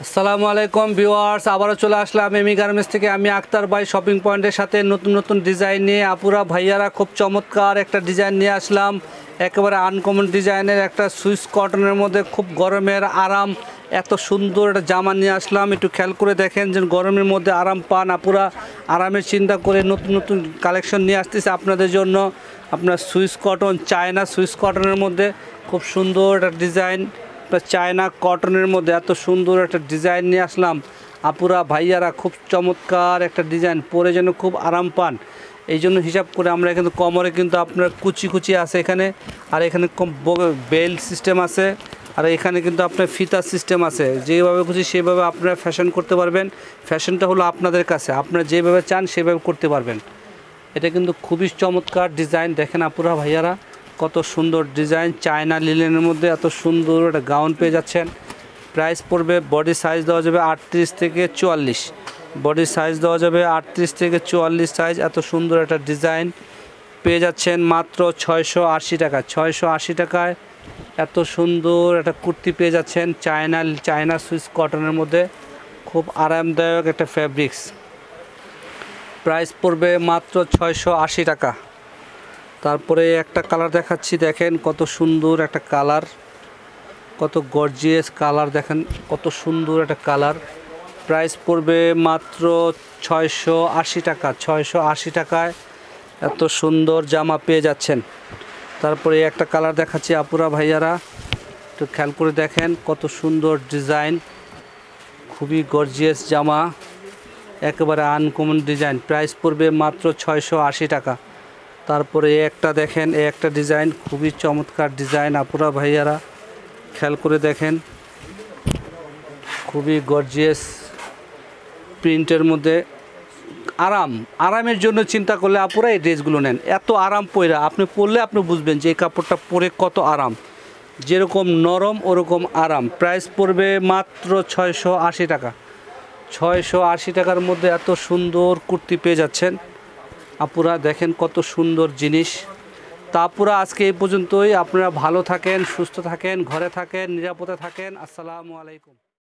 আসসালামু আলাইকুম ভিউয়ার্স, আবারও চলে আসলাম এমি গার্মেন্টস থেকে। আমি আক্তার ভাই শপিং পয়েন্টের সাথে নতুন নতুন ডিজাইন নিয়ে আপুরা ভাইয়ারা খুব চমৎকার একটা ডিজাইন নিয়ে আসলাম। একেবারে আনকমন ডিজাইনের একটা সুইস কটনের মধ্যে খুব গরমের আরাম, এত সুন্দর একটা জামা নিয়ে আসলাম। একটু খেয়াল করে দেখেন যে গরমের মধ্যে আরাম পান আপুরা, আরামের চিন্তা করে নতুন নতুন কালেকশন নিয়ে আসতেছে আপনাদের জন্য। আপনার সুইস কটন, চায়না সুইস কটনের মধ্যে খুব সুন্দর একটা ডিজাইন, চায়না কটনের মধ্যে এত সুন্দর একটা ডিজাইন নিয়ে আসলাম। আপুরা ভাইয়ারা খুব চমৎকার একটা ডিজাইন পরে যেন খুব আরাম পান, এই জন্য হিসাব করে আমরা কিন্তু কোমরে কিন্তু আপনার কুচি কুচি আছে এখানে, আর এখানে বেল্ট সিস্টেম আছে, আর এখানে কিন্তু আপনার ফিতা সিস্টেম আছে। যেভাবে খুশি সেভাবে আপনারা ফ্যাশন করতে পারবেন। ফ্যাশনটা হলো আপনাদের কাছে, আপনারা যেভাবে চান সেভাবে করতে পারবেন। এটা কিন্তু খুবই চমৎকার ডিজাইন, দেখেন আপুরা ভাইয়ারা কত সুন্দর ডিজাইন। চায়না লিলেনের মধ্যে এত সুন্দর একটা গাউন পেয়ে যাচ্ছেন। প্রাইস পড়বে, বডি সাইজ দেওয়া যাবে 38 থেকে 44, বডি সাইজ দেওয়া যাবে 38 থেকে 44 সাইজ। এত সুন্দর একটা ডিজাইন পেয়ে যাচ্ছেন মাত্র 680 টাকা। 680 টাকায় এত সুন্দর একটা কুর্তি পেয়ে যাচ্ছেন চায়না সুইস কটনের মধ্যে, খুব আরামদায়ক একটা ফ্যাব্রিক্স। প্রাইস পড়বে মাত্র 680 টাকা। তারপরে একটা কালার দেখাচ্ছি, দেখেন কত সুন্দর একটা কালার, কত গর্জিয়াস কালার, দেখেন কত সুন্দর একটা কালার। প্রাইস পড়বে মাত্র 680 টাকা। 680 টাকায় এত সুন্দর জামা পেয়ে যাচ্ছেন। তারপরে একটা কালার দেখাচ্ছি আপুরা ভাইয়ারা, একটু খেয়াল করে দেখেন কত সুন্দর ডিজাইন, খুবই গর্জিয়াস জামা, একেবারে আনকমন ডিজাইন। প্রাইস পড়বে মাত্র 680 টাকা। তারপরে একটা দেখেন, একটা ডিজাইন, খুবই চমৎকার ডিজাইন আপুরা ভাইয়ারা খেয়াল করে দেখেন, খুবই গর্জিয়াস প্রিন্টের মধ্যে। আরামের জন্য চিন্তা করলে আপুরা এই ড্রেসগুলো নেন। এত আরাম পয়রা আপনি পরলে আপনি বুঝবেন যে এই কাপড়টা পরে কত আরাম, যেরকম নরম ওরকম আরাম। প্রাইস পড়বে মাত্র 680 টাকা। 680 টাকার মধ্যে এত সুন্দর কুর্তি পেয়ে যাচ্ছেন আপুরা, দেখেন কত সুন্দর জিনিস। তা আপুরা আজকে এই পর্যন্তই। আপনারা ভালো থাকেন, সুস্থ থাকেন, ঘরে থাকেন, নিরাপদে থাকেন। আসসালামু আলাইকুম।